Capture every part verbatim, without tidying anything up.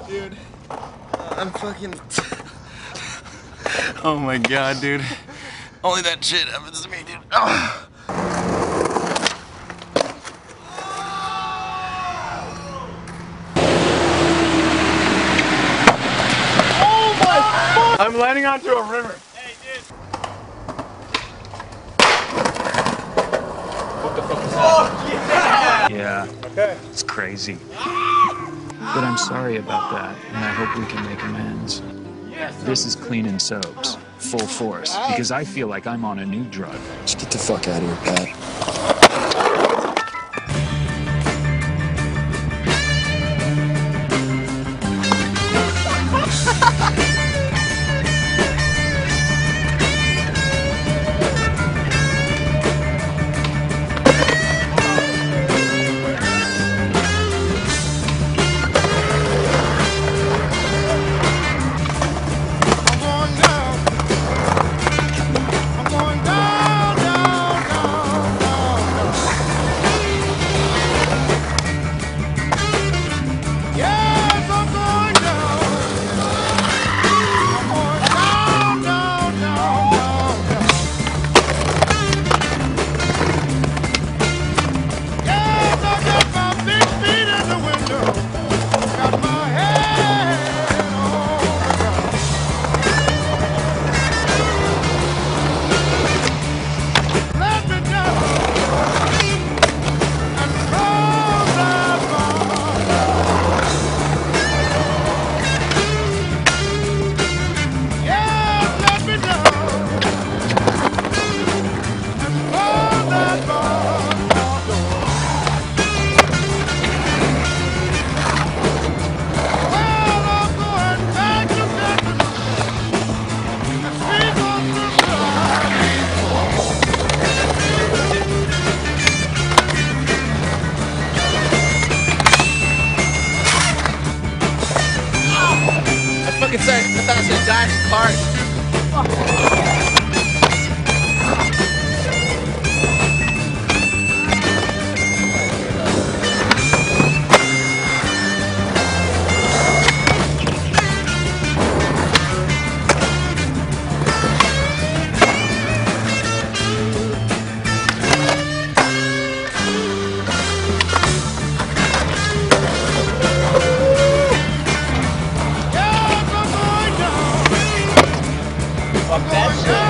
Dude, I'm fucking... Oh my god, dude. Only that shit happens to me, dude. Oh. I'm landing onto a river. Hey, dude. What the fuck is that? Oh, yeah. Yeah. Okay. It's crazy. But I'm sorry about that, and I hope we can make amends. This is Clean and Soaps, full force, because I feel like I'm on a new drug. Just get the fuck out of here, Pat. Fucking say, I thought I was gonna die in the car. Fuck that shit.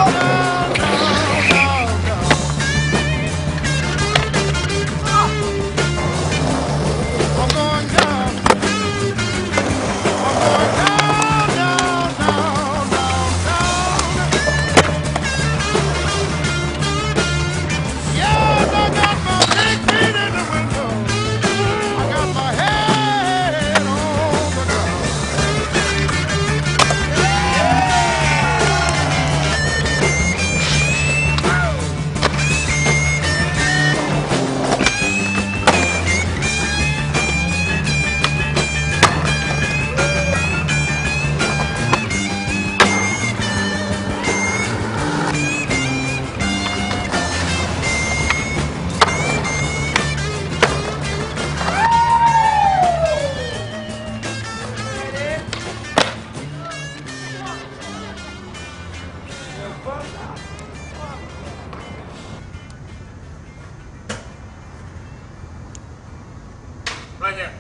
Right here.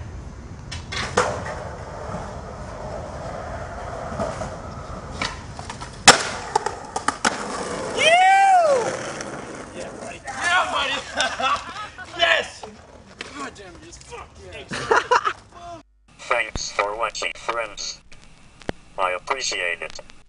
Yeah, buddy. Yeah, buddy. Yes. God damn it. Fuck yeah. Thanks for watching, friends. I appreciate it.